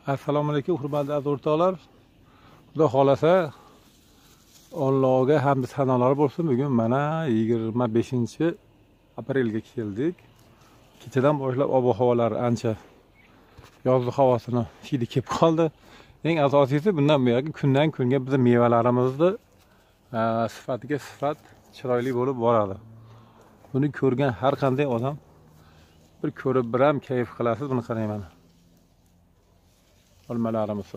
Assalomu alaykum hurmatli aziz o'rtoqlar. Xudo xolasa Allohga hamd sanolar bo'lsin. Bugun mana 25-aprelga keldik. Kechadan boshlab ob-havolar ancha yozgi havosini hidi kelib qoldi. Eng asosiysi bundan buyog'i kundan kunga bizning mevalarimizni sifatiga sifat chiroyli bo'lib boradi. Buni ko'rgan har qanday odam bir ko'rib bir ham kayf qilasiz. Buni qarang mana. Olmalarimiz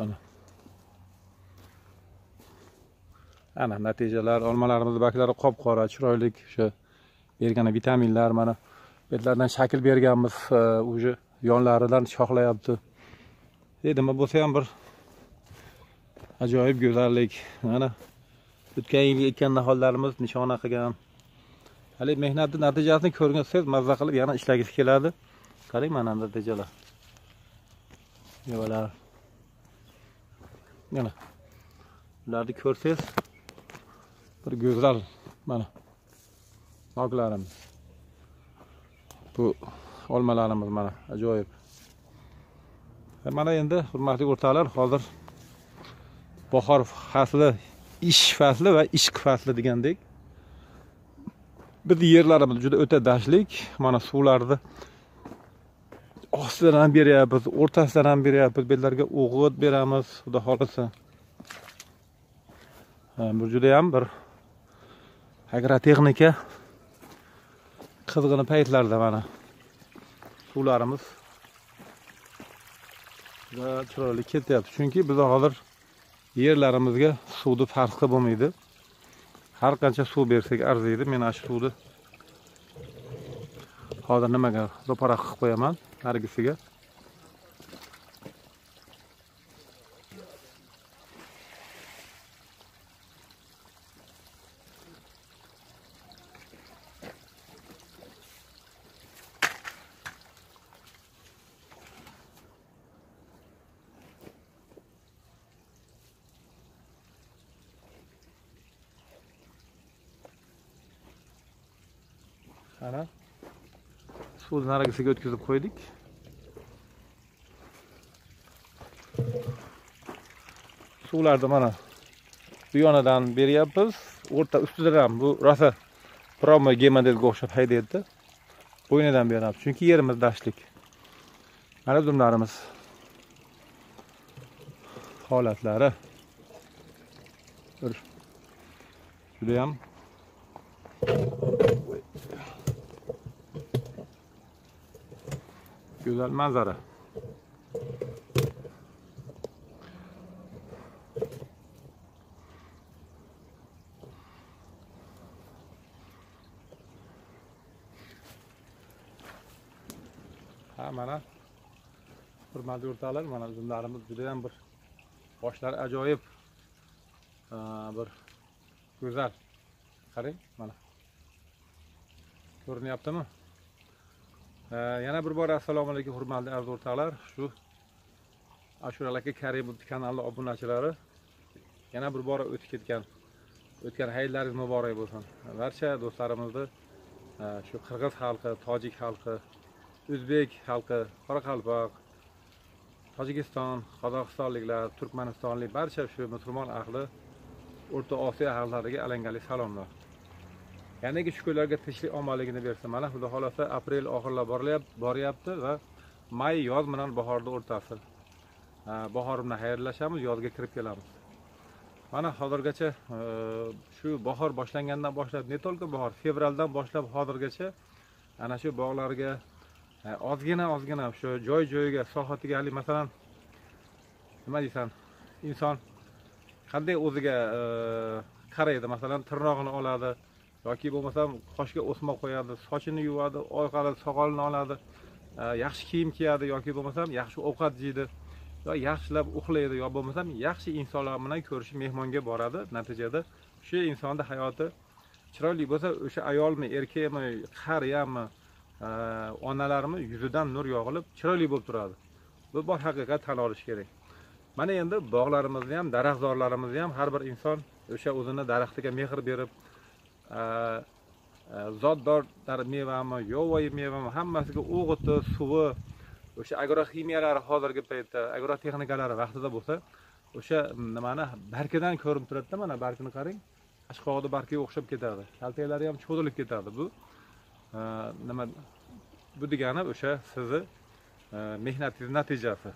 ana natijalar, olmalarimiz baklari qop-qora, chiroyli o'sha bergan vitaminlar mana betlardan shakl berganmiz, o'sha yonlaridan shoxlayapti. Nima bo'lsa ham bir ajoyib go'zallik. Mana o'tgan yil ekkan nahollarimiz nishona qilgan. Hali mehnatning natijasini ko'rgansiz mazza qilib yana ishlagisi keladi. Qarang mana natijalar. Mevalar. Mana ularni ko'rsangiz bir go'zal mana noklarimiz. Bu olmalarimiz mana ajoyib. Mana endi hurmatli o'rtoqlar, hozir bahor fasli, ish fasli va ishq fasli degandek. Biz yerlarimiz juda o'ta dashtlik. Mana suvlarni ostidan ham beryapmiz, o'rtasidan ham beryapmiz, bellarga o'g'it beramiz, xudo xolasa. Bu juda ham bir agrotexnika qizg'in paytlarda mana suvlarimiz juda chiroyli ketyapti. Chunki biz hozir yerlarimizga suvni farqi bo'lmaydi. Har qancha suv bersak arziydi. Men shu suvni hozir nimaga ro'para qilib qo'yaman nargisiga. Ana suv nargisiga o'tkazib qo'ydik. Suvlarni mana bu yonadan beryapmiz. O'rta ustidan ham bu rosa promo gemodelga o'xshab haydaydi. Bo'ynidan beramiz. Chunki yerimiz dashtlik. Mana dumlarimiz holatlari juda ham güzel manzara. Mana hurmatli o'rtoqlar, mana uzumlarimiz juda ham bir boshlari ajoyib, bir go'zal. Qarang, mana ko'rinyaptimi? Yana bir bor assalomu alaykum hurmatli aziz o'rtoqlar. Shu Ashura aka Karimov kanali obunachilari yana bir bor o'tgan hayitlaringiz muborak bo'lsin. Barcha do'stlarimizni shu qirg'iz xalqi, tojik xalqi, o'zbek xalqi, qoraqalpoq, Tojikiston, Qozog'istonliklar, Turkmanistonlik barcha shu musulmon ahli O'rta Osiyo xalqlariga alangali salomlar. Yanagi shukurlarga tinchlik omonligini bersin. Mana xudo xolasa aprel oxirlab boryapti va may yoz bilan bahorning o'rtasi. Bahor bilan xayrlashamiz, yozga kirib kelamiz. Mana hozirgacha shu bahor boshlangandan boshlab, ne tolqa bahor, fevraldan boshlab hozirgacha ana shu bog'larga ozgina shu joy-joyiga, sohatiga, hali masalan nima deysan, inson qanday o'ziga qaraydi, masalan tirnog'ini oladi yoki bo'lmasam qoshga o'sma qo'yadi, sochini yuvadi, oyqaladi, soqolini oladi, yaxshi kiyim kiyadi yoki bo'lmasam yaxshi ovqat yeydi, yo yaxshilab uxlaydi, yo bo'lmasam yaxshi insonlar bilan ko'rishi, mehmonga boradi. Natijada shu insonning hayoti chiroyli bo'lsa, o'sha ayolmi, erkakmi, qariyami, onalarimiz yuzidan nur yog'ilib chiroyli bo'lib turadi. Bu bor haqiqat tan olish kerak. Mana endi bog'larimizni ham, daraxtzorlarimizni ham har bir inson o'sha o'zini daraxtiga mehr berib, zotdor mevami, yovvoyi mevami hammasiga o'g'iti, suvi, o'sha agrokimiyalari hozirgi paytda, agrotexnikalari vaqtida bo'lsa, o'sha nimani barkidan ko'rinib turadi-da, mana barkini qarang. Ashqoqda barkiga o'xshab ketadi. Kaltaklari ham cho'zilib ketadi. Bu nima bu degani o'sha sizni mehnatingiz natijasi.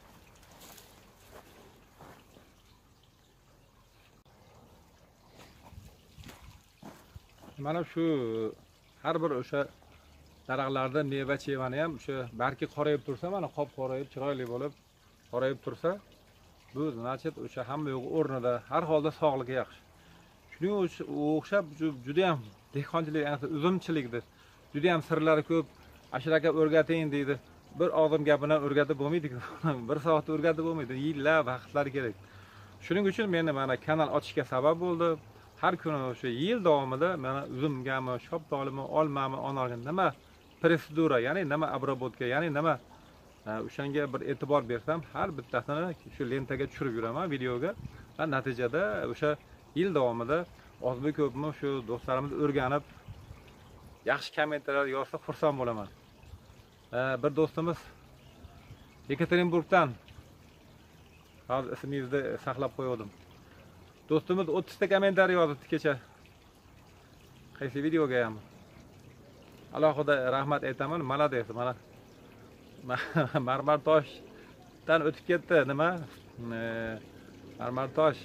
Mana shu har bir o'sha daraxtlarda meva chevani ham o'sha barki qorayib tursa, mana qop qorayib, chiroyli bo'lib qorayib tursa, bu значит o'sha hamma yo'q o'rnida, har holda sog'lig'i yaxshi. Shuning o'xshab juda ham dehqonchilik, uzumchilikdir. Juda ham sirlari ko'p. Ashiraka o'rgating deydi. Bir og'zim gapidan o'rgatib bo'lmaydi. Bir soat o'rgatib bo'lmaydi. Yillar, vaqtlar kerak. Shuning uchun meni mana kanal ochishga sabab bo'ldi. Har kuni o'sha yil davomida mana uzumgami, shoptolimi, olmami, anorga nima prosedura, ya'ni nima обработка, ya'ni nima o'shanga bir e'tibor bersam, har bittasini shu lentaga tushirib yuraman videoga. Va natijada o'sha yil davomida ozmi ko'pmi shu do'stlarimiz o'rganib yaxshi kommentariylar yozsa xursand bo'laman. Bir do'stimiz Yekaterinburgdan, hozir ismingizni saqlab qo'ydim. Do'stimiz 30 ta kommentariy yozibdi kecha. Qaysi videoga ham. Alohida rahmat aytaman. Malades, mana marmar toshdan o'tib ketdi, nima? Marmar tosh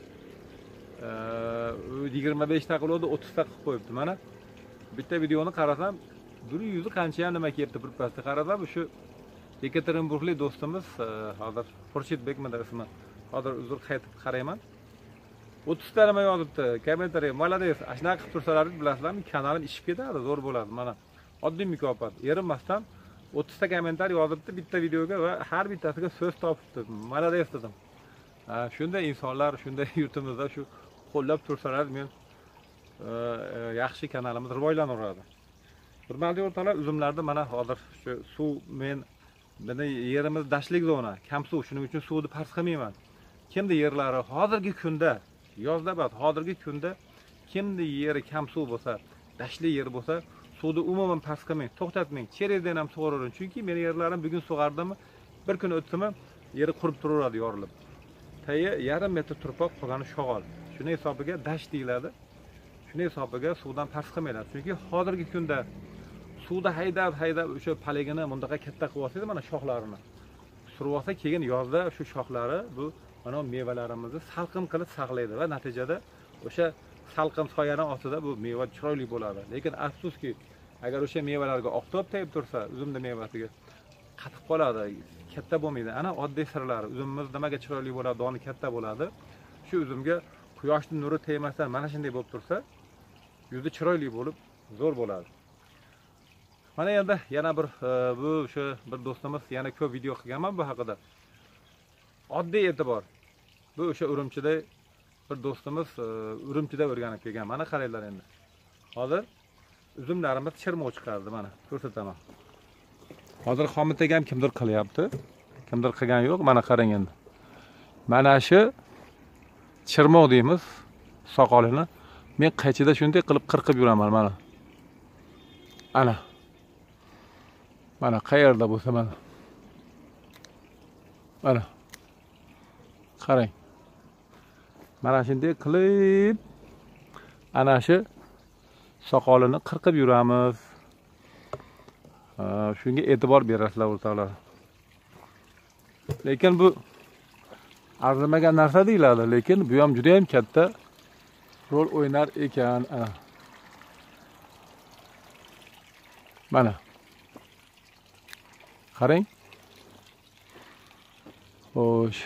25 ta qildi, 30 ta qilib qo'yibdi. Mana bitta videoni qarasam, bir yuzi qancha ham nima kelibdi bir pastda qarasam, shu Yekaterinburglik do'stimiz hozir Xurshidbekmidi ismi. Hozir uzr qaytib qarayman. 30 ta nima yozibdi, kommentariy, malades, ashuna qilib tursalar, bilasizlarmi, kanalim ishib ketadi, zo'r bo'ladi. Mana oddiy mukofot. Erinmasdan 30 ta kommentariy yozibdi bitta videoga va har bittasiga so'z topibdi. Malades dedim. Shunday insonlar, shunday yurtimizda shu qo'llab tursalar, men yaxshi kanalimiz rivojlanaveradi. Hurmatli o'rtoqlar, uzumlarda mana hozir shu suv, meni yerimiz dashtlik zona, kam suv, shuning uchun suvni past qilmayman. Kimdi yerlari hozirgi kunda, yozda emas, hozirgi kunda kimdi yeri kam suv bo'lsa, dashtli yer bo'lsa, suvni umuman past qilmang, to'xtatmang. Cherezdan ham sug'oravering. Chunki meni yerlarim bugun sug'ardimi, bir kun o'tdimi, yeri qurib turaveradi, yorilib. Tayi yarim metr turpoq qolgani shog'ol. Shuni hisobiga dasht deyiladi. Shuni hisobiga suvdan past qilmaylar. Chunki hozirgi kunda suvda haydab o'sha paligini bundaqa katta qilib olsangiz, mana shoxlarini surib olsa, keyin yozda shu shoxlari bu mana mevalarimizni salqin qilib saqlaydi va natijada o'sha salqin soyaning ostida bu meva chiroyli bo'ladi. Lekin afsuski, agar o'sha mevalarga oftob tegib tursa, uzumning mevasiga qatib qoladi, katta bo'lmaydi. Ana oddiy sirlari. Uzumimiz nimaga chiroyli bo'ladi, doni katta bo'ladi. Shu uzumga quyoshning nuri tegmasdan mana shunday bo'lib tursa, yuzi chiroyli bo'lib, zo'r bo'ladi. Mana endi yana bir bu o'sha bir do'stimiz yana ko'p video qilganman bu haqida. Oddiy e'tibor. Bu o'sha Urumchida bir do'stimiz Urumchida o'rganib kelgan. Mana qaranglar endi. Hozir uzumlarimiz chirmoq chiqardi, mana ko'rsataman. Hozir xomitaga ham kimdir qilyapti. Kimdir qilgan yo'q, mana qarang endi. Mana shu chirmoq deymiz, soqolini. Men qaychida shunday qilib qirqib yuraman, mana. Ana. Mana qayerda bo'lsa mana. Mana. Qarang. Mana shunday qilib ana shu soqolini qirqib yuramiz. Shunga e'tibor berasizlar o'rtoqlar. Lekin bu arzimagan narsa deyiladi, lekin bu ham juda ham katta rol o'ynar ekan. Mana. Qarang. Xo'sh.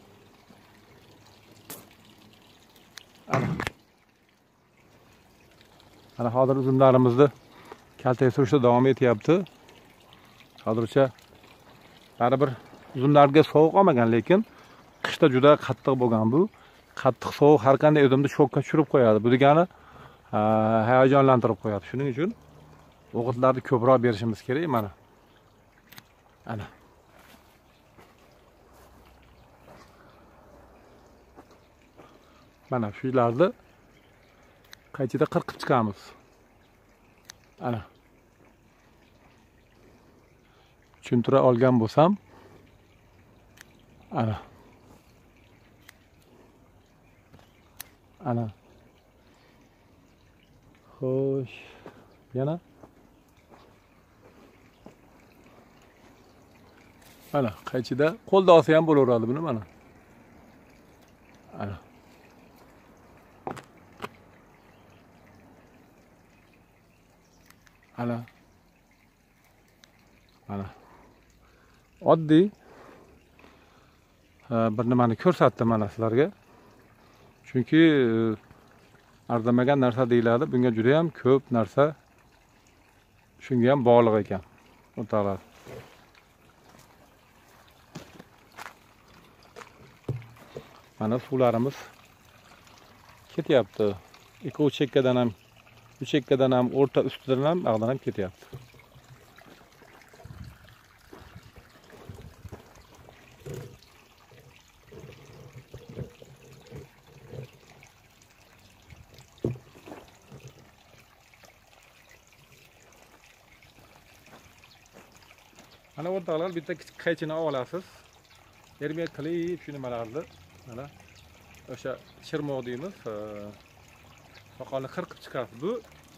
Ana hozir uzumlarimizni kaltaga surishda davom etyapti. Hozircha baribir uzumlarga sovuq olmagan, lekin qishda juda qattiq bo'lgan bu. Qattiq sovuq har qanday uzumni shokka tushirib qo'yadi. Bu degani hayajonlantirib qo'yadi. Shuning uchun o'g'itlarni ko'proq berishimiz kerak. Mana. Ana. Mana shularni qaychida qirqib chiqamiz. Ana. tushuntira olgan bo'lsam, ana. Ana. Xo'sh, yana mana qaychida qo'lda olsa ham bo'laveradi buni mana. Ana. Ana. Mana. Oddiy bir nimani ko'rsatdim mana sizlarga. Chunki arzamagan narsa deyiladi. Bunga juda ham ko'p narsa shunga ham bog'liq ekan. O'rtoqlar. Mana suvlarimiz ketyapti. Ikki chekkadan ham, uch chekkadan ham, o'rta ustidan ham, ag'dan ham ketyapti. Mana o'rtoqlar, bitta kichik qaychini olasiz. Yerga qilib shu nimalarni mana o'sha chirmoq deymiz. Soqolni qirqib chiqarib bu.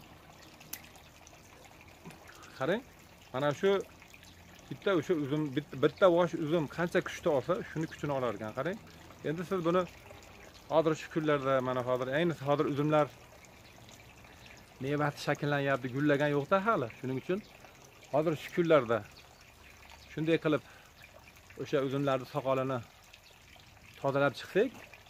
Qarang, mana shu bitta o'sha uzum, bitta vosh uzum qancha kuchda olsa, shuni kuchini olar ekan. Qarang. Endi siz buni hozir shu kunlarda mana hozir ayniqsa hozir uzumlar mevasi shakllanyapti, gullagan yo'qda hali. Shuning uchun hozir shu kunlarda shunday qilib o'sha uzumlarning soqolini tozalab chiqsak,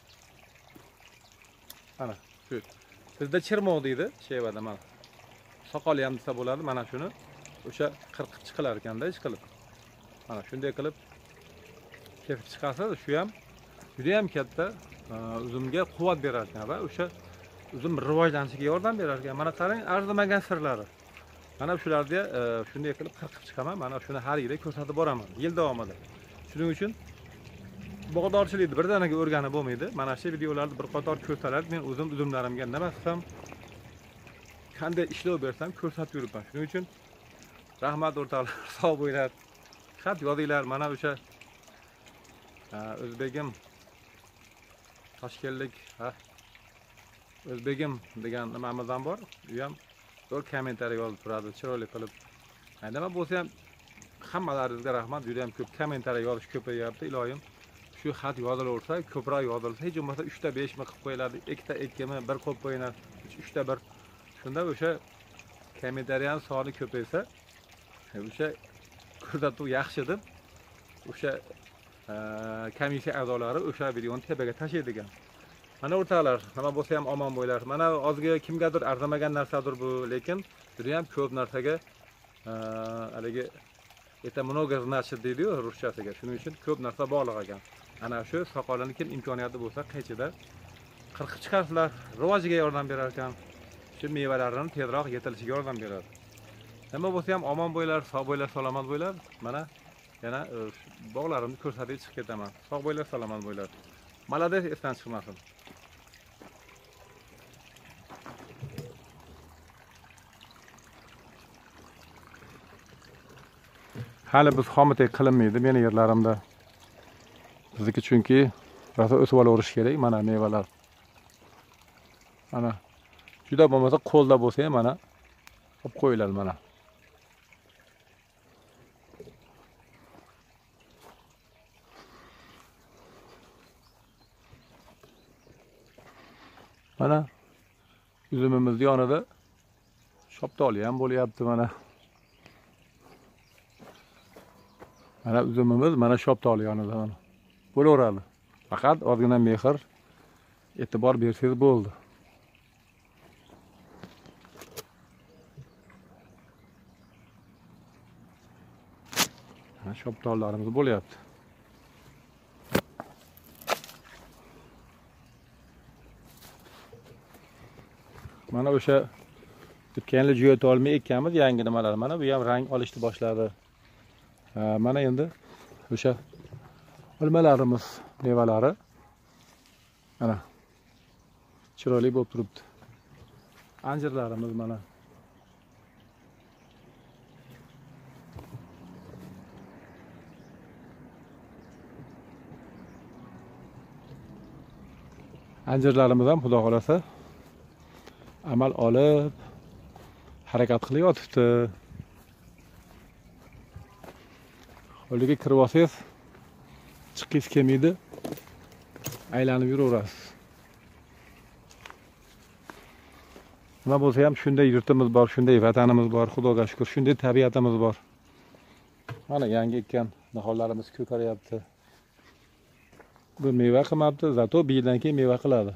mana shu bizda chirmoq deydi, Shevada mana. Soqoli ham desa bo'ladi, mana shuni o'sha qirqib chiqilar ekanda, ish qilib. Mana shunday qilib kesib chiqarsa, shu ham juda ham katta uzumga quvvat berar ekan va o'sha uzum rivojlanishiga yordam berar ekan. Mana qarang, arzimagan sirlari. Mana shularga shunday qilib qirqib chiqaman. Mana shuni har yili ko'rsatib boraman yil davomida. Shuning uchun bog'dorchilikni birdaniga o'rganib bo'lmaydi. Mana shu videolarni bir qator ko'rsalar, men o'zim uzumlarimga nima qilsam, qanday ishlov bersam ko'rsatib yuribman. Shuning uchun rahmat o'rtoqlar, sog' bo'linglar. Xat yozinglar. Mana o'sha O'zbegim Toshkentlik, O'zbegim degan nimamiz ham bor. U ham zo'r kommentariy yozib turadi, chiroyli qilib. Nima bo'lsa ham hammalaringizga rahmat. Juda ham ko'p kommentariy yozish ko'payyapti, iloyim. Shu xat yozilaversa, ko'proq yozilsa, hech bo'lmasa 3 ta 5 mi qilib qo'yiladi, 2 ta 2 mi, 1 qo'yib qo'yinglar, 3 ta 1. Shunda o'sha kommentariy soni ko'paysa, o'sha ko'rsatuv yaxshi deb o'sha komissiya a'zolari o'sha videoni tepaga tashlaydi ekan. Mana o'rtoqlar, nima bo'lsa ham omon bo'linglar. Mana ozga kimgadir arzamagan narsadir bu, lekin juda ham ko'p narsaga haligi это много значит deydi-yu ruschasiga. Shuning uchun ko'p narsa bog'liq ekan. Ana shu soqolini kim imkoniyati bo'lsa qaychida qirqib chiqarsalar, rivojiga yordam berar ekan. Shu mevalarini tezroq yetilishiga yordam beradi. Nima bo'lsa ham omon bo'linglar, sog' bo'linglar, salomat bo'linglar. Mana yana bog'larimni ko'rsatib chiqib ketaman. Sog' bo'linglar, salomat bo'linglar. Malades, esdan chiqmasin. Hali biz xomitek qilinmaydi meni yerlarimda. Bizniki chunki rosa o'sib olaverish kerak. Mana mevalar. Mana juda bo'lmasa qo'lda bo'lsa ham mana olib qo'yiladi mana. Mana uzumimiz yonida shoptoli ham bo'lyapti mana. Mana uzumimiz mana shoptoli yonida mana. Bo'laveradi. Faqat ozgina mehr, e'tibor bersangiz bo'ldi. Mana shoptollarimiz bo'lyapti. Mana o'sha o'tganli jo'yata olmay ekkanmiz yangi nimalar. Mana bu ham rang olishni boshladi. Mana endi o'sha olmalarimiz, mevalari mana chiroyli bo'lib turibdi. Anjirlarimiz mana. Anjirlarimiz ham xudo xolasa amal olib harakat qilib yotibdi. Hovliga kirib olsangiz, chiqqingiz kelmaydi, aylanib yuraverasiz. Nima bo'lsa ham shunday yurtimiz bor, shunday vatanimiz bor, xudoga shukr, shunday tabiatimiz bor. Mana yangi ekkan nihollarimiz ko'karyapti. Bu meva qilmabdi, zato bir yildan keyin meva qiladi.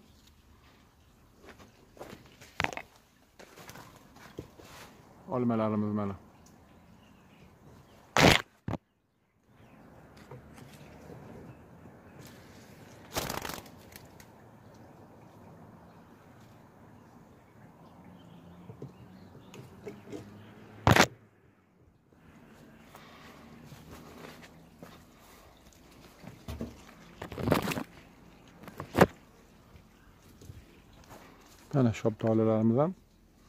Olmalarimiz mana. Mana shoptolilarimiz ham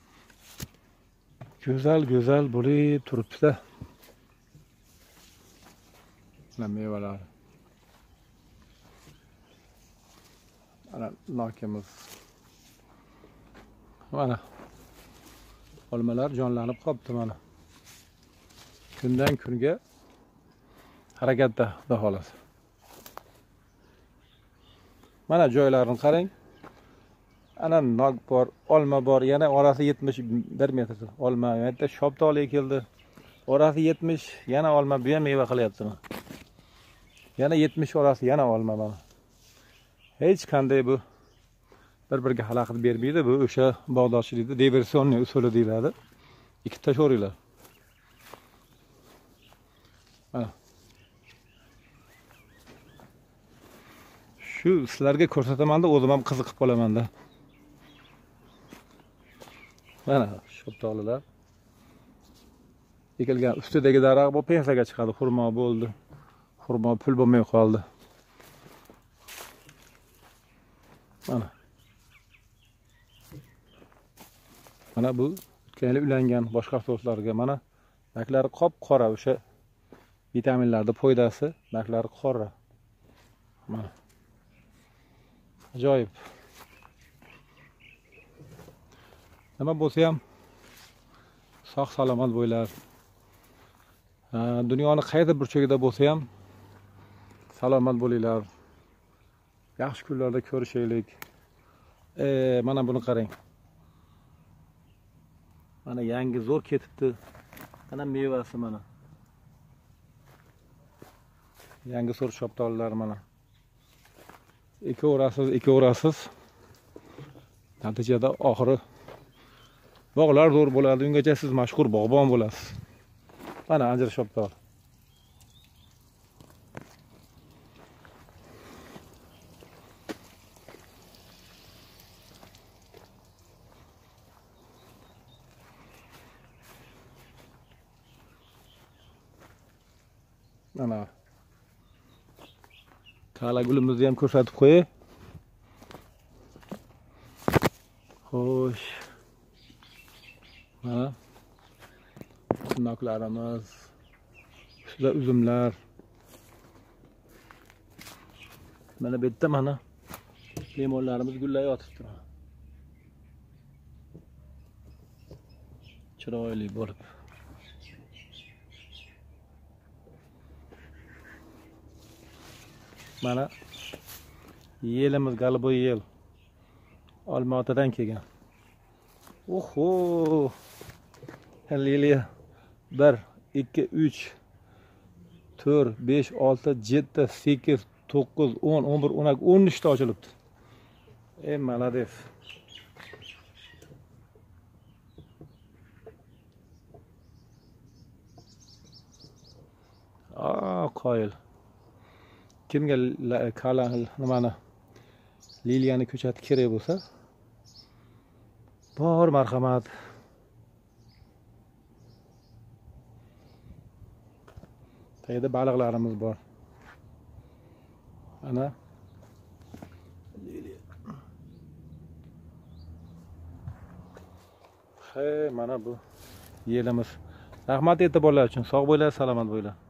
go'zal bo'lib turibdi. Mana mevalar. Mana nokimiz. Mana olmalar jonlanib qolibdi mana. Kundan kunga harakatda, xudo xolasa. Mana joylarini qarang. Ana nok bor, olma bor, yana orasi 71 metr. Olma, yerda shoptoli keldi. Orasi 70, yana olma, bu ham meva qilyaptimi? Yana 70 orasi yana olma mana. Hech qanday bu bir-biriga xalaqit bermaydi. Bu o'sha bog'dorchilikda diversionniy usuli deyiladi. Ikkita sho'ringlar. Mana. Shu sizlarga ko'rsataman-da, o'zim ham qiziqib qolaman-da. Mana shoptolilar. Ekilgan ustidagi daraxt bu pensiyaga chiqadi, xurmo bo'ldi. Xurmo pul bo'lmay qoldi. Mana. Mana bu o'tgan ulangan boshqa so'slarga mana naklari qop-qora, o'sha vitaminlarda foydasi, naklari qora. Mana. Ajoyib. Nima bo'lsa ham sog' salomat bo'ylar. Dunyoning qaysi burchagida bo'lsa ham salomat bo'linglar. Yaxshi kunlarda ko'rishaylik. Mana buni qarang. Mana yangi zo'r ketibdi. Mana mevasi mana. Yangi so'r shoptollar mana. Ekaverasiz. Natijada oxiri bog'lar zo'r bo'ladi. Ungacha siz mashhur bog'bon bo'lasiz. Mana anjir shoptol. Mana kala gulimizni ham ko'rsatib qo'yay. Xo'sh. Mana noklarimiz, ustida uzumlar. Mana bu yerda mana limonlarimiz gullayib yotibdi. Chiroyli bo'lib. Mana yelimiz Galiboy yel. Olmaotadan kelgan. Oho! Liliya 1, 2, 3, 4, 5, 6, 7, 8, 9, 10, 11, 12, 13 ta ochilibdi. Malades. Qoyil. Kimga nimani liliyani ko'chatib kerak bo'lsa, bor marhamat. Tagida baliqlarimiz bor. Ana liliya. Mana bu yelimiz. Rahmat e'tiborlar uchun. Sog' bo'linglar, salomat bo'linglar.